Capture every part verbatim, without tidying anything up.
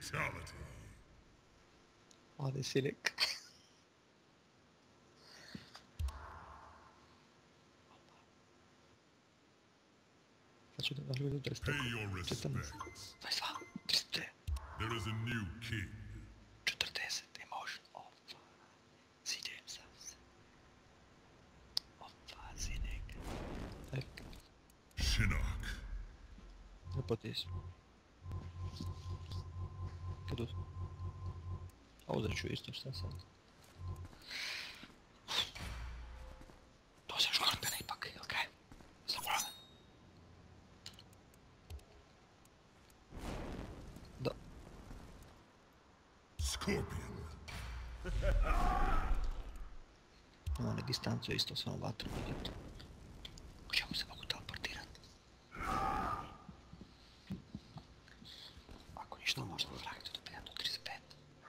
Fatality. Hadi silik. Faccio da lui del Pay your respects. Vai fa, triste. There is a new king. četrdeset emotion of sjeđem se. Opa, sinek. Tak. Shinnok. Lepotis. Kad uz... A uzet ću isto šta sad. To se škorpena ipak, jel kaj? Zaboravim. Da. Scorpion. Imamo ne distancu isto s onom vatrom vidjeti. U čemu se mogu teleportirati? Ako ništa možemo vragiti do pet do trideset pet.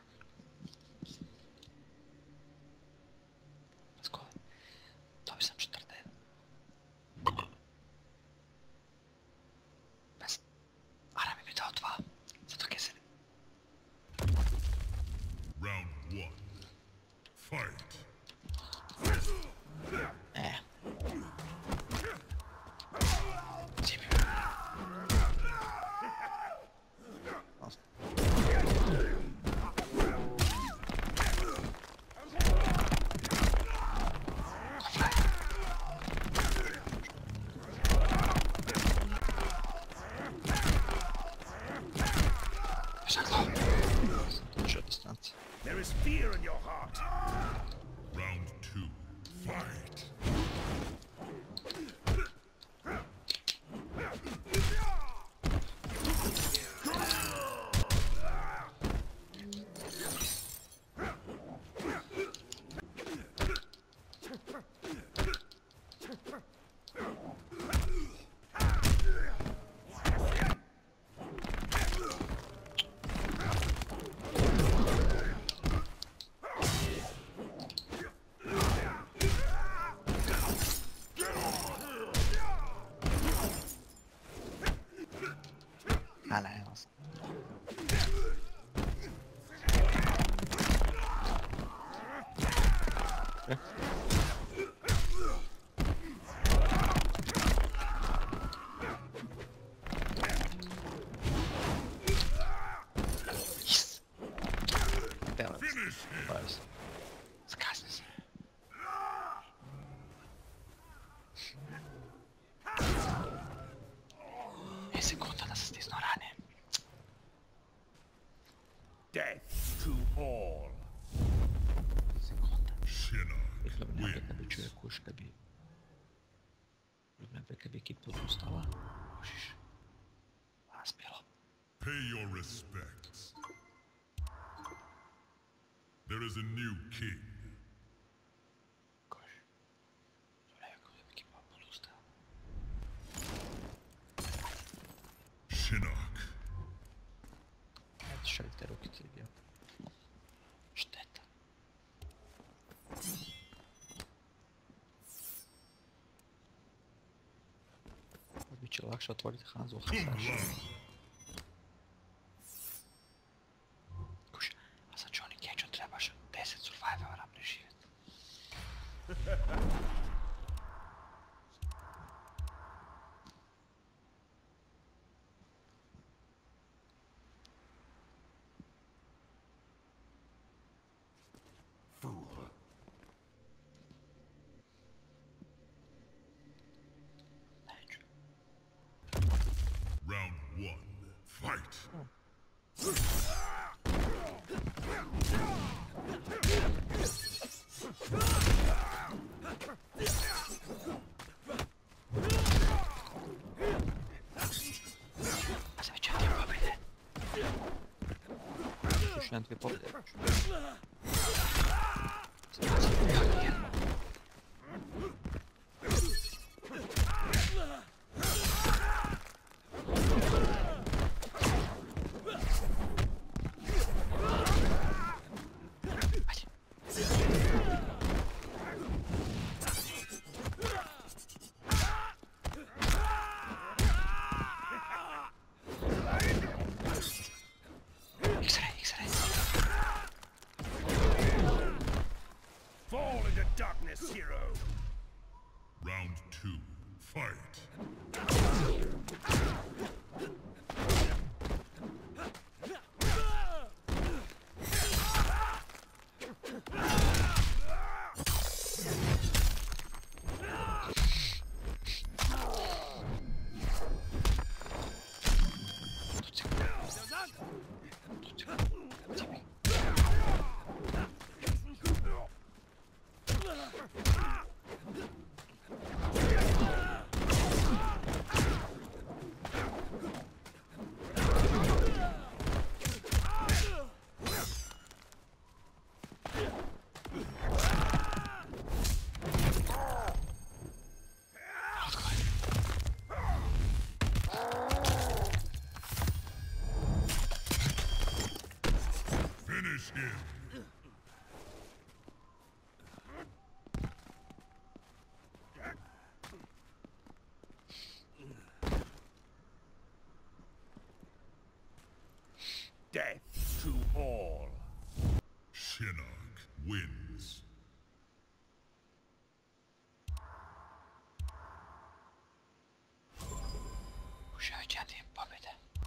Skoj. Dobio sam četrdeset. Bez... Ara mi bi dao dva. Zato kaj se... Round one. Fight. E. Cijepi. There is fear in your heart. Round two. Fight. Hala, evo sam. E? Yes! Balance. Balance. Skasni se. E sekunda da se stisnu ranije. Death to all. Sekunda. Shinnok Wygląda wins. jakby czuję kuszkę bi. Wygląda jakby ekipa została. Musisz. A spielo. Pay your respects. There is a new king. Koş. Sonra jakby ekipa została. Shinnok. Ja strzelę te ruki, co idiot. Šteta. Bit će lakše otvoriti Hanzu. Kung Lao. Kuš, a za Johnny Cage trebaš deset survivora preživjeti. Fool. Neću. Round one. Fight. A sam već ja dvije pobjede. Još jedan dvije pobjede. Sad sam jako jedno. Mkxl. Round two, fight. Finish him. Death to all. Shinnok wins. Osiągnięcie pobedy.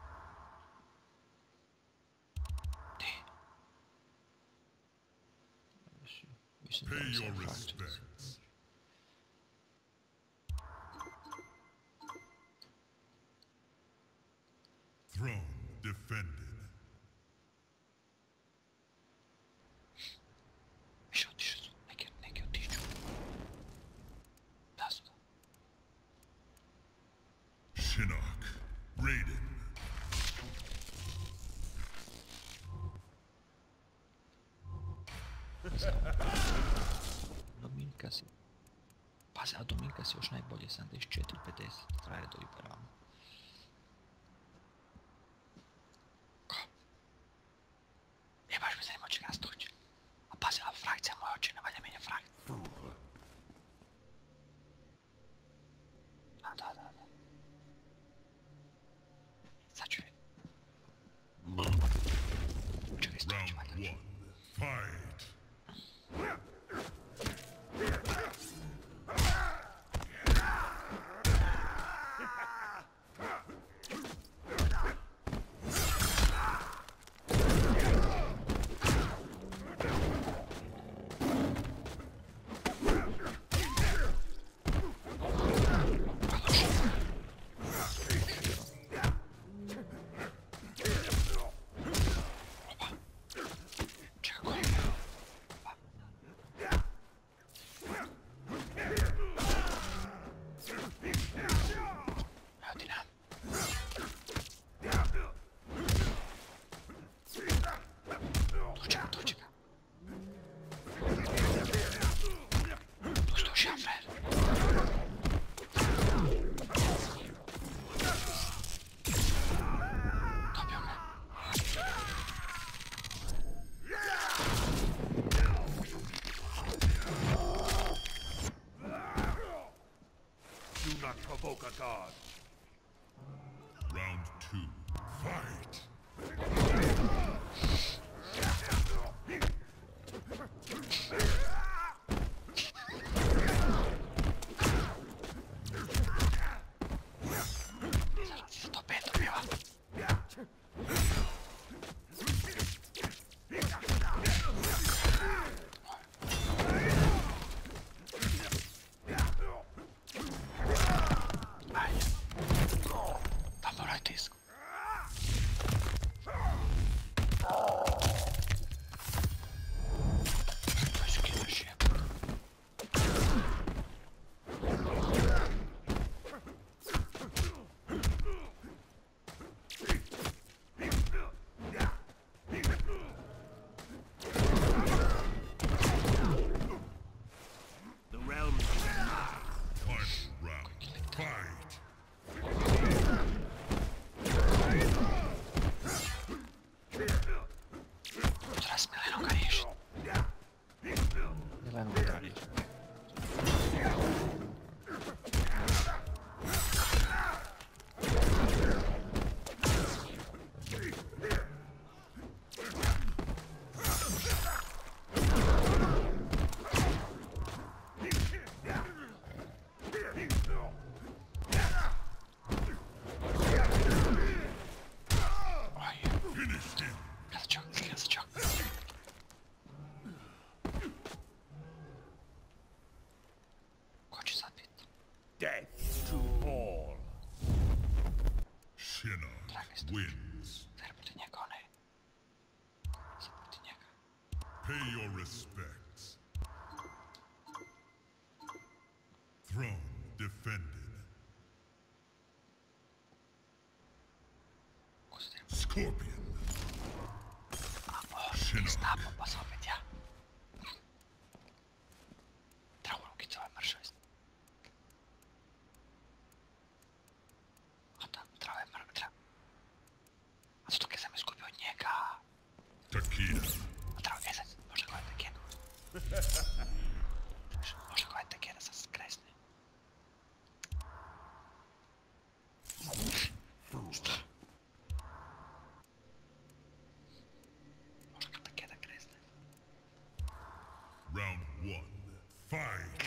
Ty. Pay your respects. Throne defended. Više otišao su, neki, neki otiču. Da su da. Shinnok raided. Dominika si. Pazi, a Dominika si još najbolje, sedamdeset četiri pedeset, traje do liberalno. Ko? E, baš me zanima čega nas dođe. A pazi, a frakcija moja oči ne valja menja frakcija. A, da, da, da. Sad ću vidjeti. Čekaj, stoji ću valja. Round one, fight. Provoke a god. Round two, fight. Death to all. Shinnok wins. Pay your respects. Throne defended. Scorpion. Shinnok. Takeda. Može koja je tekera sad skresne. Može koja tekera kresne. Round one. Fight.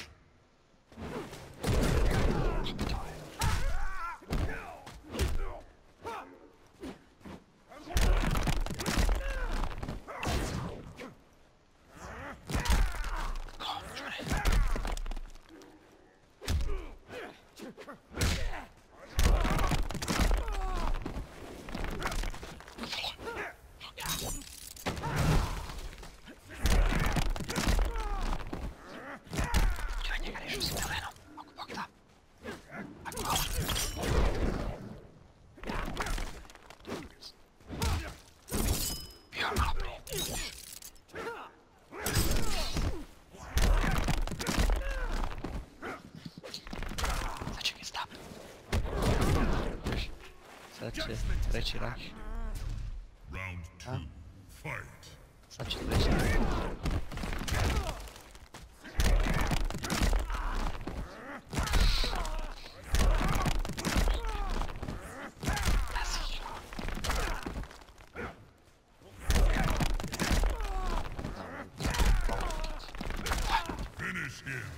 Sad će treći rah. Round two. Fight. Sad će treći rah. Finish him.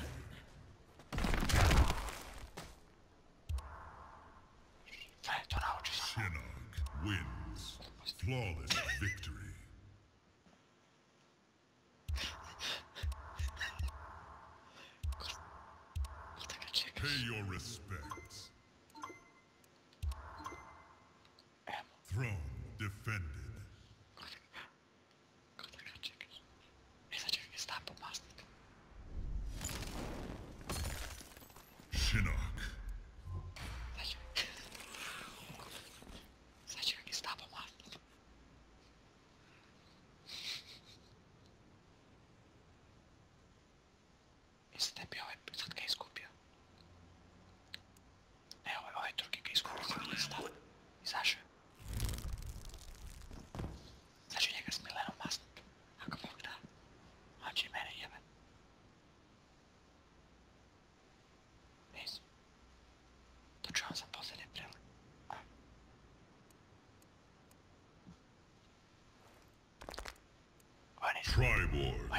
Shinnok wins. Flawless victory. Pay your respects. Throne defended. Shinnok. Triborg.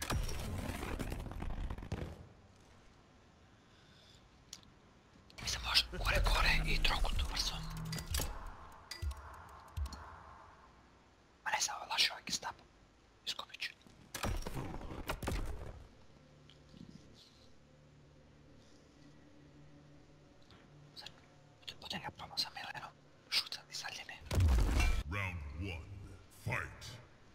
Mislim može gore gore i trokut ubrsom. Ma ne samo laži ovaj gestapo. Iskupit ću. Sad, potem ga probam sa Milenom. Šucati sa ljene. Round one. Fight.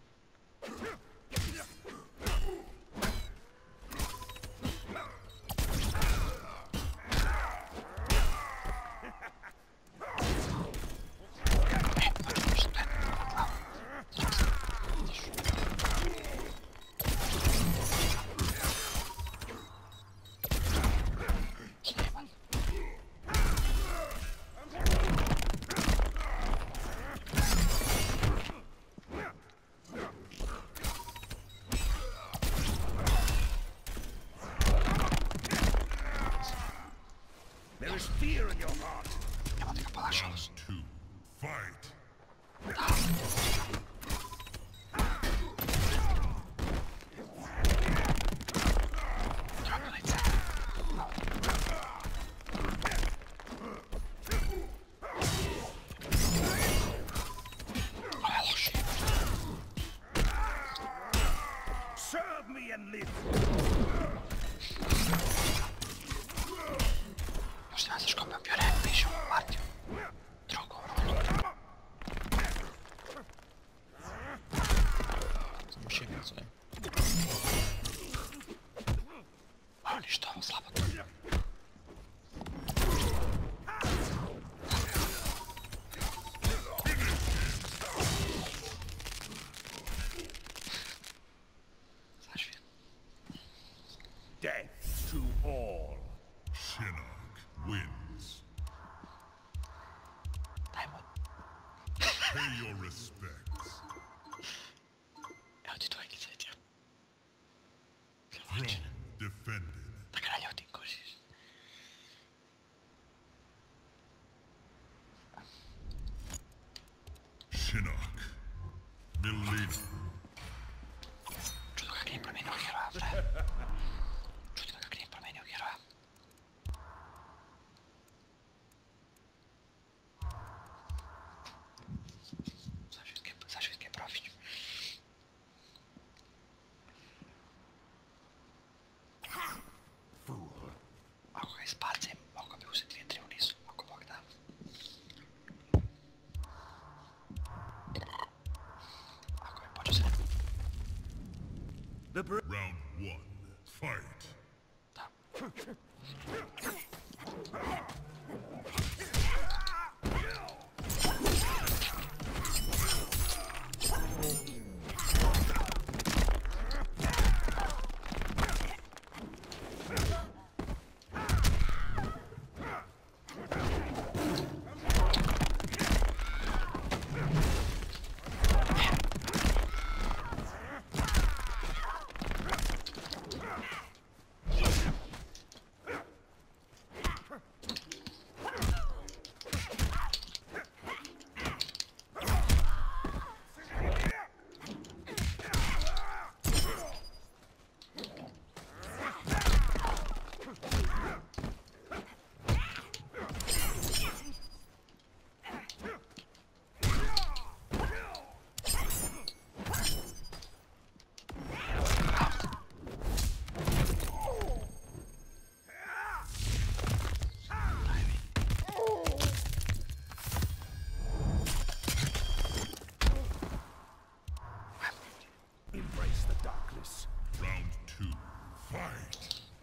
There is fear in your heart. Round two. Fight. Serve me and live. Shinnok wins. Dajmo. Pay your respects. Evo ti tvoj kiceća. Throne defended. Da ga naljutim, kužiš. Shinnok. Milena. Čudo kak nije promijenio heroja, frajer. Čudo kak nije promijenio heroja. Zašto je profić? Ako ga izbacim, mogu bi uzeti dvije, tri u nizu, ako Bog da. Ako mi počeo se... Round one. Fight. Da. Embrace the darkness. Round two. Fight.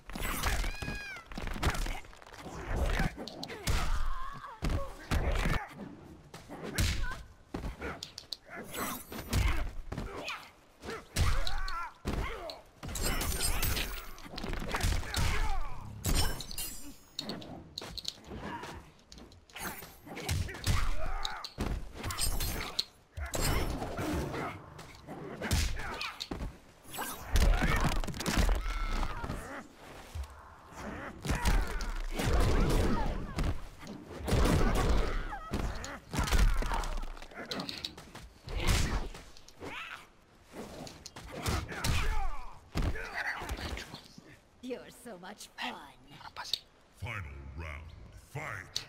You're so much fun. Moram paziti. Final round. Fight.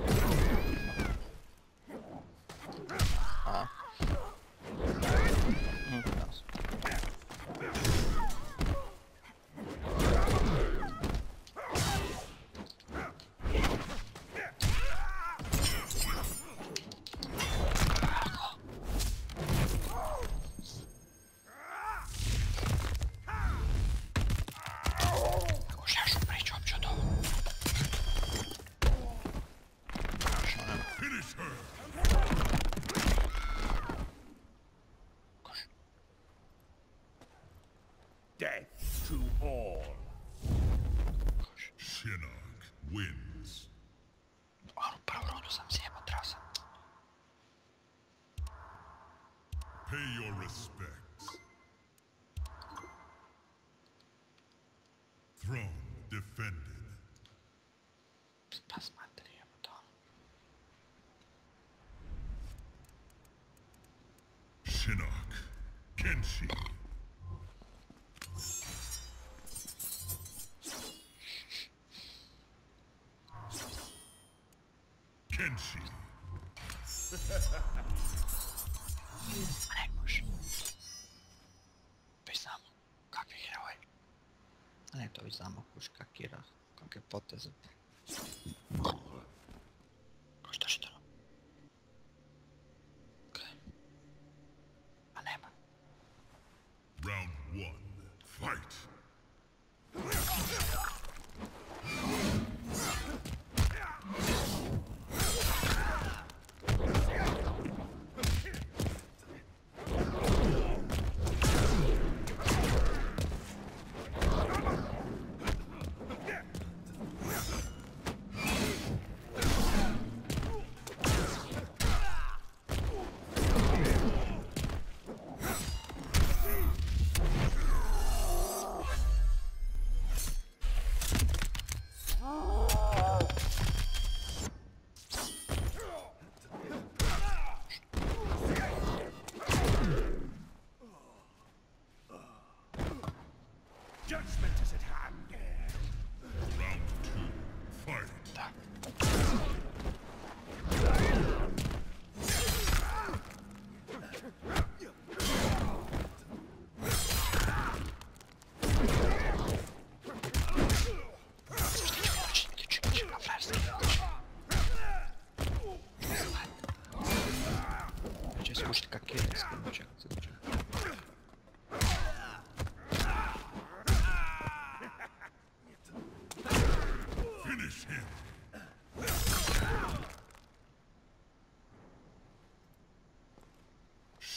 A. Mm, jasno. Ako žešu priču uopće od ovo. Finish her. Koš. Death to all. Koš. Shinnok wins. Onu prvu rundu sam sjebao, trebao sam. Pay your respects. Throne defended. Spas materijama to. Shinnok. Kenshi. Kenshi. A ne može. Već znamo kakvi heroj. A ne, to već znamo kuš kakira, kakve poteze. Ko šta što? Okej. A nema. Round one. Fight.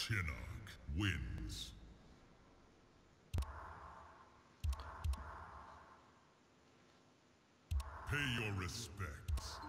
Shinnok wins. Pay your respects.